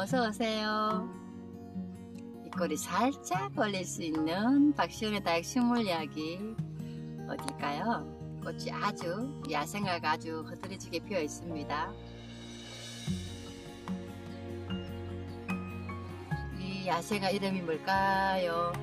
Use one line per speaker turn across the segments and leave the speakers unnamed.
어서 오세요. 입꼬리 살짝 올릴 수 있는 박시원의 다육 식물 이야기. 어딜까요? 꽃이 아주 야생화가 아주 흐드러지게 피어 있습니다. 이 야생화 이름이 뭘까요?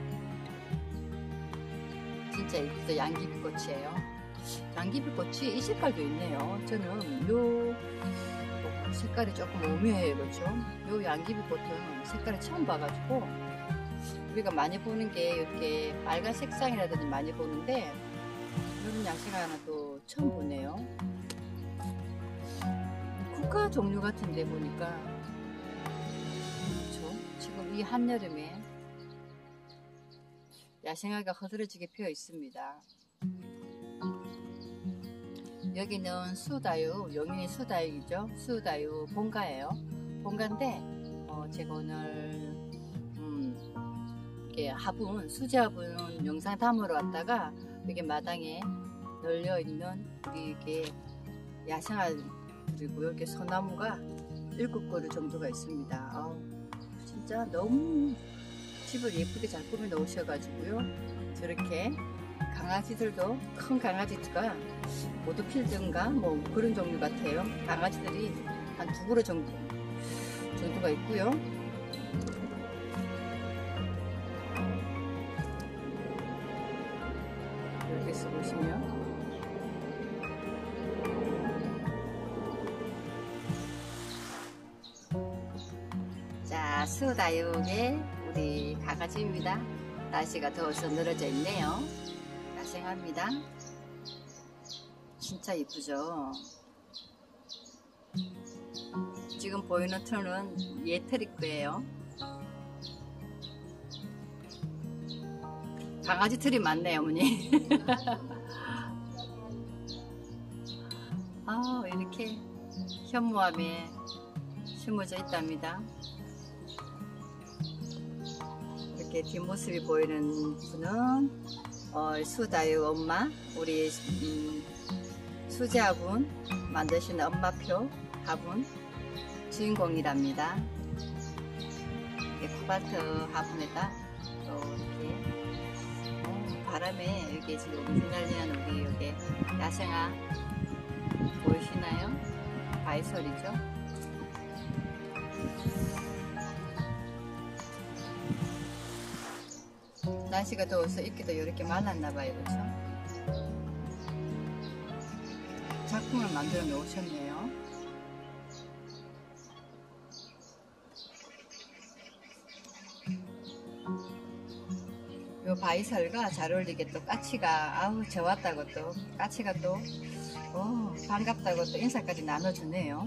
진짜 이쁘죠. 양귀비꽃이에요. 양귀비꽃이 이 색깔도 있네요. 저는 요 색깔이 조금 오묘해요. 그렇죠? 요 양귀비꽃은 색깔을 처음 봐가지고 우리가 많이 보는 게 이렇게 빨간 색상이라든지 많이 보는데 이런 야생화는 또 처음 보네요. 국화 종류 같은데 보니까 그렇죠? 지금 이 한여름에 야생화가 흐드러지게 피어 있습니다. 여기는 수다육, 용인이 수다육이죠. 수다육 본가예요. 본가인데 제가 오늘 이렇게 화분, 수제 화분 영상 담으러 왔다가 여기 마당에 널려 있는 우리 이게 야생화 그리고 여기 소나무가 7그루 정도가 있습니다. 진짜 너무 집을 예쁘게 잘 꾸며 놓으셔가지고요. 저렇게 강아지들도 큰 강아지가 모두필드인가 뭐 그런 종류 같아요. 강아지들이 한 2그루 정도가 있고요. 이렇게 보시면 자, 수다육의 우리 강아지입니다. 날씨가 더워서 늘어져 있네요. 야생화입니다. 진짜 이쁘죠? 지금 보이는 틀은 예트리크예요. 강아지 틀이 많네요, 어머니. 이렇게 현무암에 심어져 있답니다. 이렇게 뒷모습이 보이는 분은 수다육 엄마, 우리 수제 화분 만드시는 엄마표 화분 주인공이랍니다. 코발트 화분에다 또 이렇게 바람에 여기 지금 휘날리는 우리 여기 야생화 보이시나요? 바이솔이죠. 날씨가 더워서 잎기도 이렇게 말랐나봐요. 그렇죠? 작품을 만들어 놓으셨네요. 요 바이설과 잘 어울리게 또 까치가 좋았다고 또 까치가 또 반갑다고 또 인사까지 나눠주네요.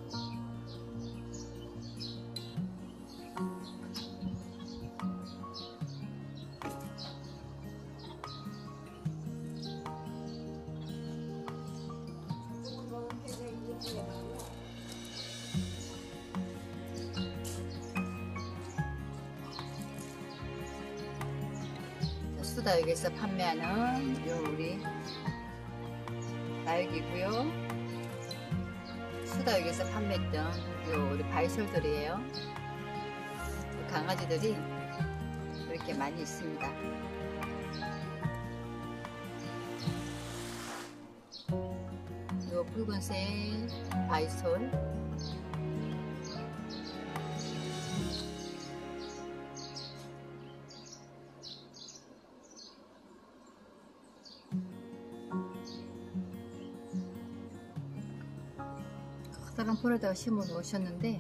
수다육에서 판매하는 요 우리 다육이고요. 수다육에서 판매했던 요 우리 바이솔들이에요. 강아지들이 이렇게 많이 있습니다. 요 붉은색 바이솔 커다란 볼에다가 심어 놓으셨는데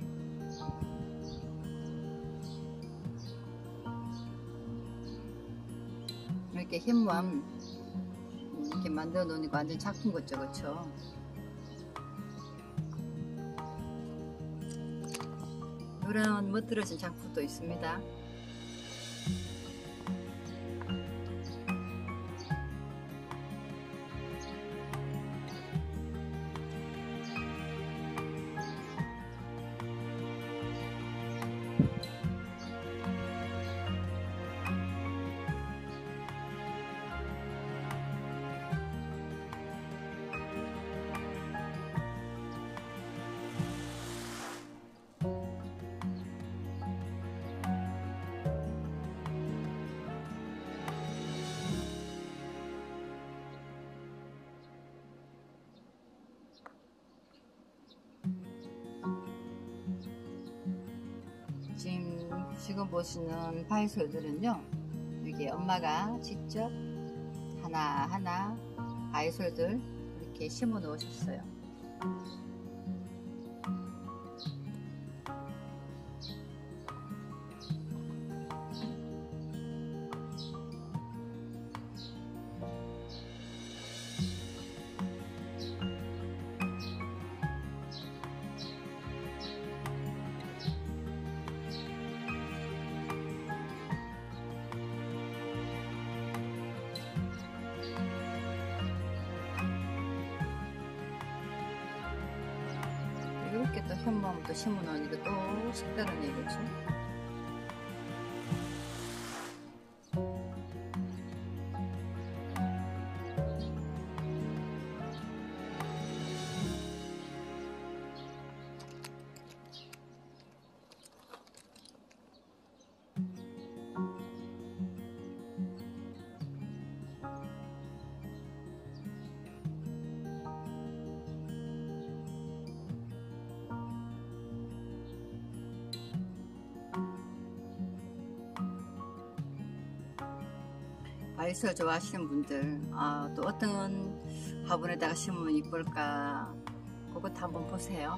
이렇게 현무암 이렇게 만들어 놓으니까 완전 작품 같죠, 그쵸? 이런 멋들어진 작품도 있습니다. 지금 보시는 바이솔들은요, 이게 엄마가 직접 하나하나 바이솔들 이렇게 심어 놓으셨어요. 이렇게 또 현무암도 심어놓으니까 또 색다르네, 그렇죠? 바이솔 좋아하시는 분들, 또 어떤 화분에다가 심으면 이쁠까, 그것도 한번 보세요.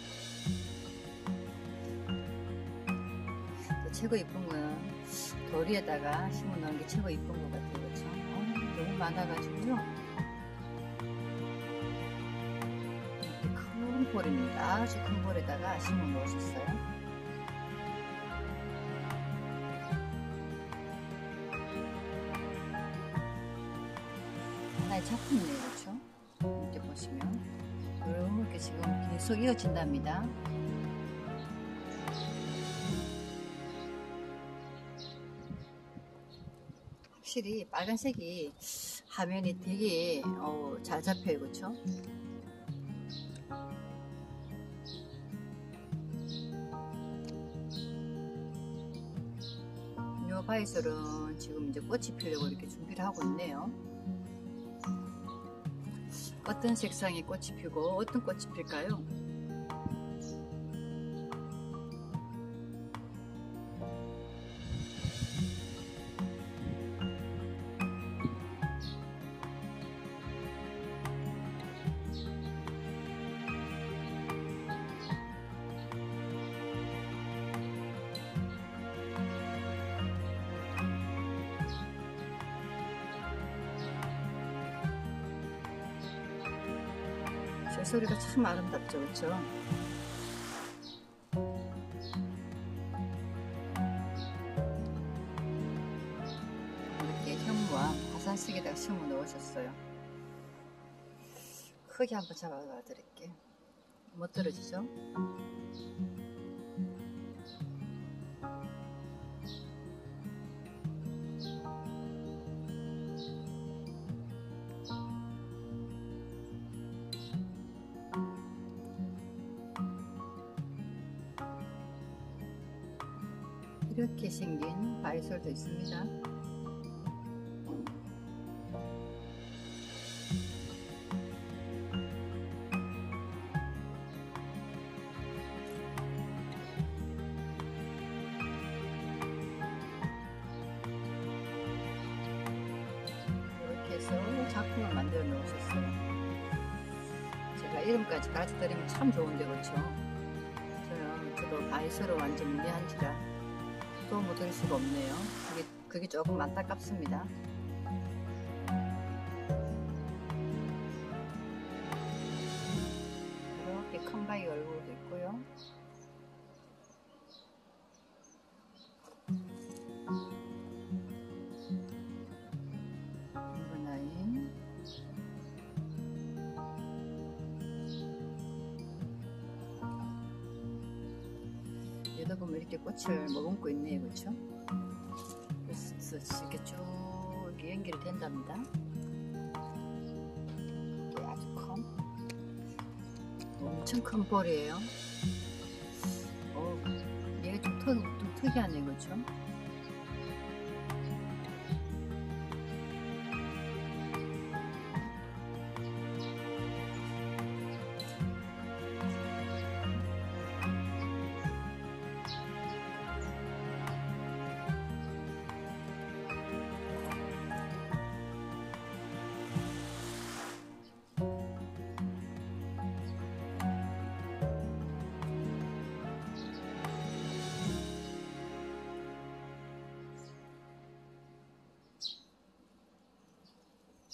또 최고 이쁜 건 도리에다가 심어 놓은 게 최고 이쁜 것 같아요. 그렇죠? 너무 많아가지고요. 이렇게 큰 볼입니다. 아주 큰 볼에다가 심어 놓으셨어요. 하나의 작품이네요, 그렇죠? 이렇게 보시면 이렇게 지금 계속 이어진답니다. 확실히 빨간색이 화면이 되게 잘 잡혀요, 그렇죠? 이 바이솔은 지금 이제 꽃이 피려고 이렇게 준비를 하고 있네요. 어떤 색상의 꽃이 피고 어떤 꽃이 필까요? 소리가 참 아름답죠, 그렇죠? 이렇게 현무와 화산색에다가 심어 놓으셨어요. 크게 한번 잡아봐 드릴게요. 못 떨어지죠? 이렇게 생긴 바이솔도 있습니다. 이렇게 해서 작품을 만들어 놓으셨어요. 제가 이름까지 가르쳐 드리면 참 좋은데, 그렇죠? 저도 바이솔을 완전 무리한지라 도움을 드릴 수가 없네요. 그게 조금 안타깝습니다. 이렇게 큰 바위 얼굴도 있고요. 이번엔 여기다 보면 이렇게 꽃을 머금고 있네요, 그렇죠? 그래서 이렇게 쭉 이렇게 연결이 된답니다. 이게 아주 엄청 큰 볼이에요. 얘가 좀 특이하네, 그렇죠?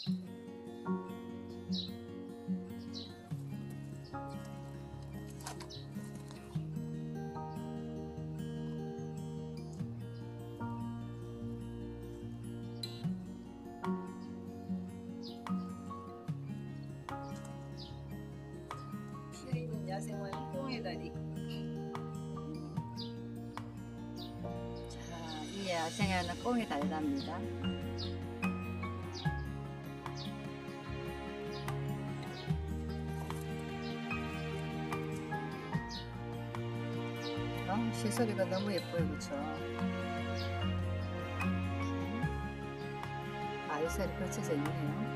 피어있는 야생화 뽕의 다리. 자, 이 야생화는 뽕의 다리랍니다. 시소리가 너무 예뻐요, 그쵸? 아이살이 걸쳐져 있네요.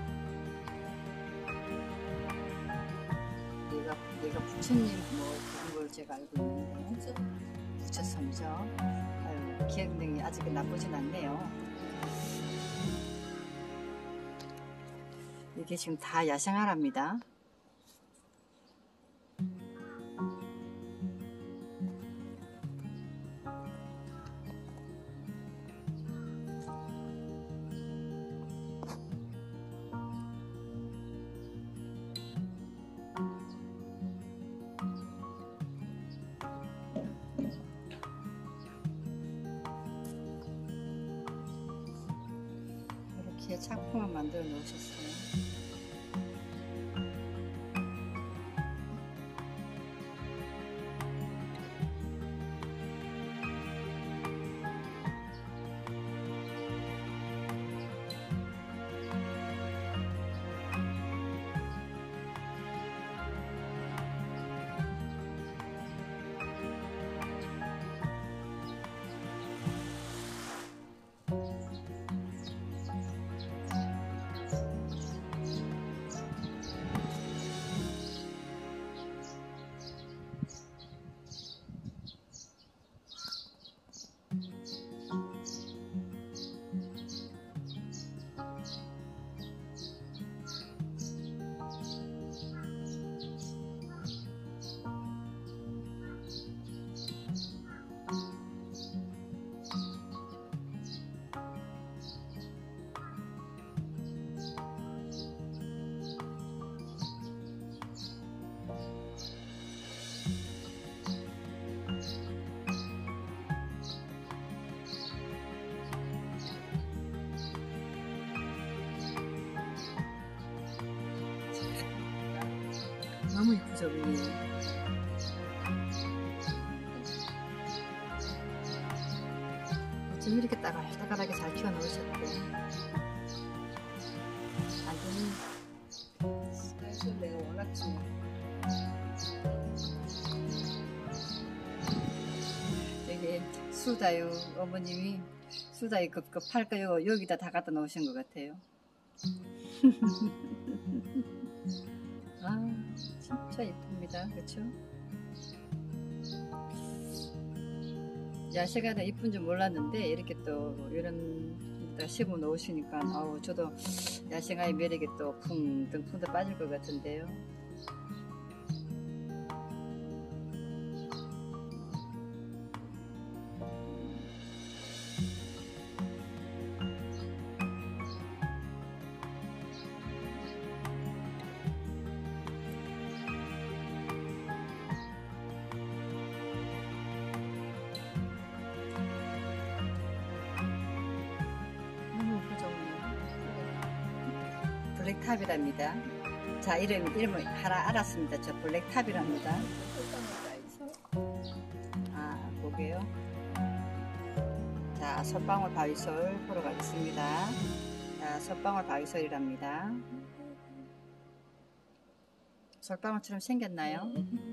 얘가 부처님 뭐 그런 걸 제가 알고 있는데 부처섬이죠. 아유, 기억력이 아직 나쁘진 않네요. 이게 지금 다 야생화랍니다. 이렇게 작품을 만들어 놓으셨어요. 너무 이쁘죠, 언니? 어쩜 이렇게 따글따글하게 잘 키워 놓으셨대. 완전히 사실 내가 워낙 좀 여기 수다요 어머님이 수다이 급급할 거요 여기다 다 갖다 놓으신 것 같아요. 아, 진짜 이쁩니다. 그쵸? 야생화는 이쁜 줄 몰랐는데 이렇게 또 이런 데다 심어 놓으시니까 아우 저도 야생화의 매력에 또 풍덩 빠질 것 같은데요. 블랙탑이랍니다. 자, 이름을 하나 알았습니다. 저 블랙탑이랍니다. 아, 보게요. 자, 솔방울 바위솔 보러 가겠습니다. 자, 솔방울 바위솔이랍니다. 솔방울처럼 생겼나요?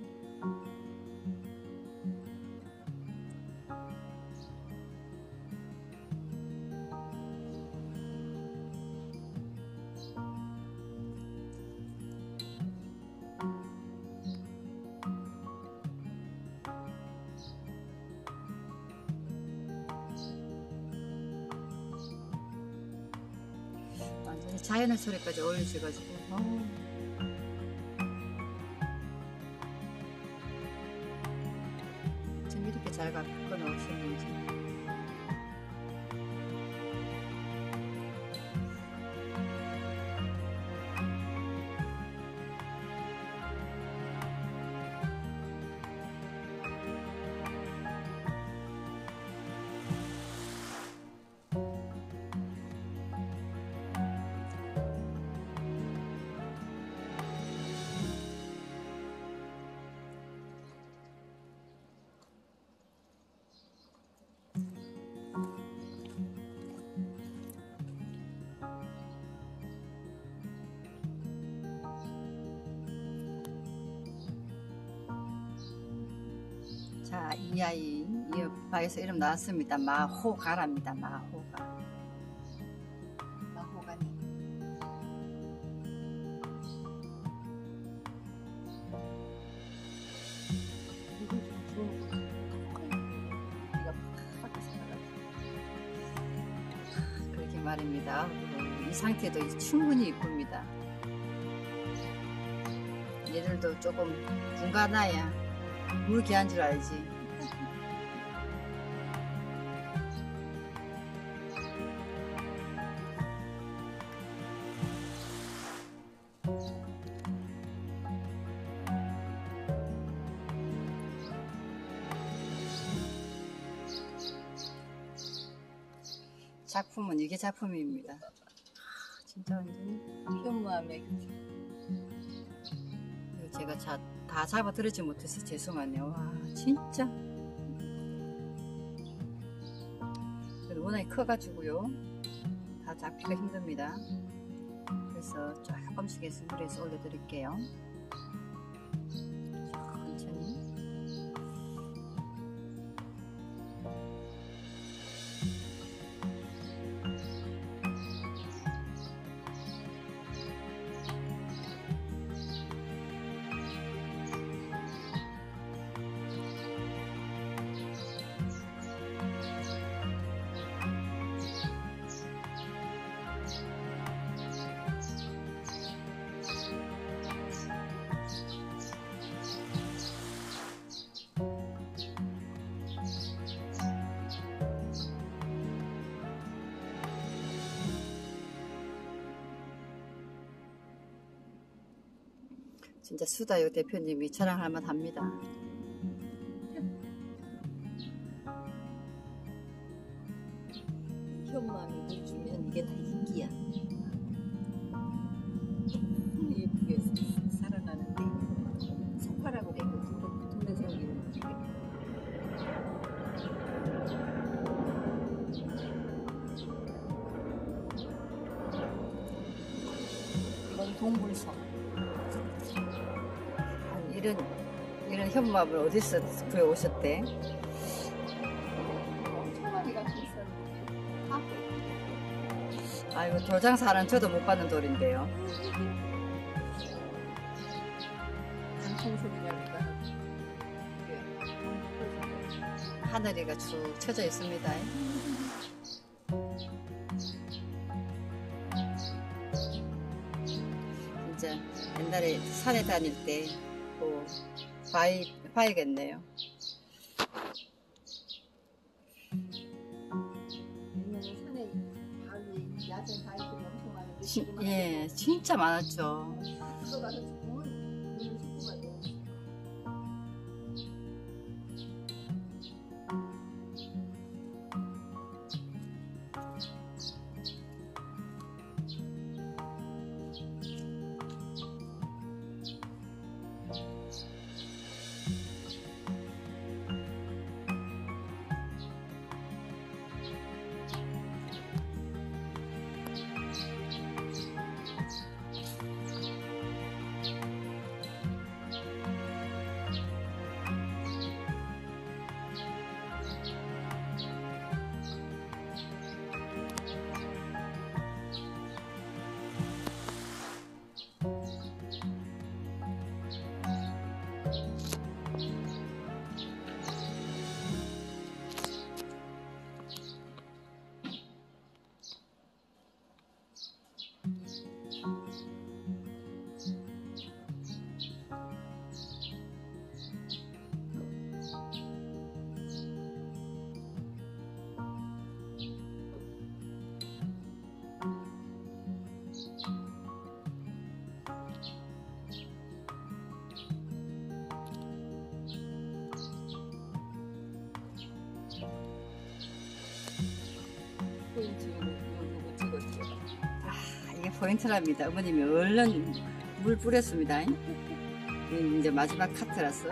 완전히 자연의 소리까지 어울리셔가지고 좀 이렇게 잘 바꿔 놓으셨는지. 자, 이 아이, 이 바에서 이름 나왔습니다. 마호가랍니다. 마호가. 마호가니. 그렇게 말입니다. 이 상태도 충분히 이쁩니다. 얘들도 조금 분가나야 물 귀한 줄 알지. 작품은 이게 작품입니다. 진짜 완전 현무암에 제가 다 잡아 들이지 못해서 죄송하네요. 와 진짜 워낙에 커가지고요 다 잡기가 힘듭니다. 그래서 조금씩 해서 물에서 올려드릴게요. 천천히. 진짜 수다요 대표님이 자랑할 만합니다. 현무암이 물 주면 이게 다 인기야. 예쁘게 살아나는데 석화라고 되거든. 동네생기는 이건 동물석. 이런 현무암을 어디서 구해 오셨대? 아이고 돌장사는 저도 못 받는 돌인데요. 하늘이가 쭉 쳐져 있습니다. 진짜 옛날에 산에 다닐 때 봐야겠네요. 예, 진짜 많았죠. 이게 포인트랍니다. 어머님이 얼른 물 뿌렸습니다. 이제 마지막 카트라서.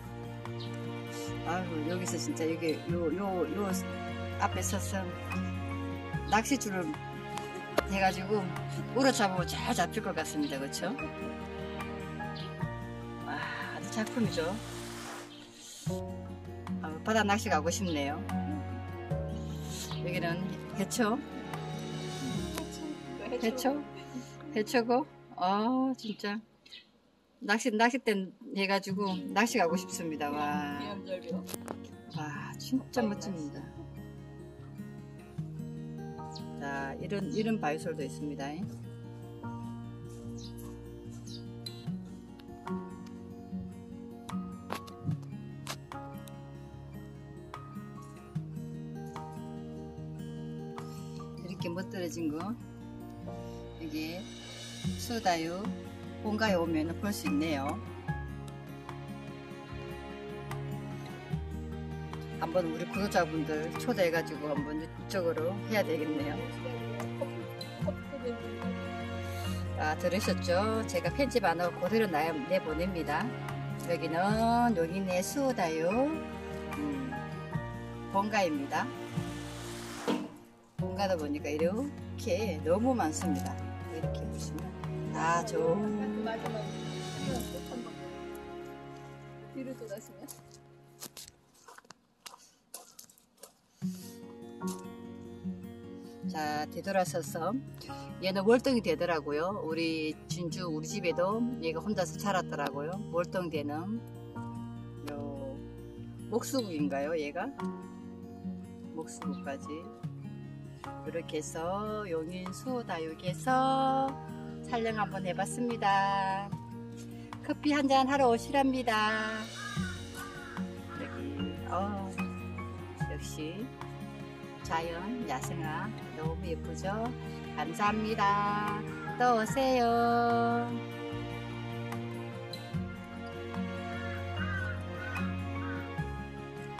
아유 여기서 진짜 여기 요 앞에 서서 낚시줄을 해가지고 우러잡으면 잘 잡힐 것 같습니다. 그렇죠? 아주 작품이죠. 바다 낚시 가고 싶네요. 여기는 해초. 해초고. 진짜 낚싯대 해가지고 낚시 가고 싶습니다. 와 진짜 멋집니다. 자, 이런 바위솔도 있습니다. 이렇게 멋들어진 거, 이게 수다유 본가에 오면 볼 수 있네요. 한번 우리 구독자분들 초대해가지고 한번 이쪽으로 해야 되겠네요. 들으셨죠? 제가 편집 안 하고 그대로 내보냅니다. 여기는 용인의 수다유 본가입니다. 본가다 보니까 이렇게 너무 많습니다. 이렇게 보시면 좋은
뒤로 돌아서면
자, 뒤돌아서서 얘는 월등이 되더라고요. 우리 진주 우리 집에도 얘가 혼자서 자랐더라고요. 월등되는 요 목수국인가요? 얘가 목수국까지 이렇게 해서 용인 수다육에서 촬영 한번 해봤습니다. 커피 한잔 하러 오시랍니다. 여기 역시 자연 야생화 너무 예쁘죠? 감사합니다. 또 오세요.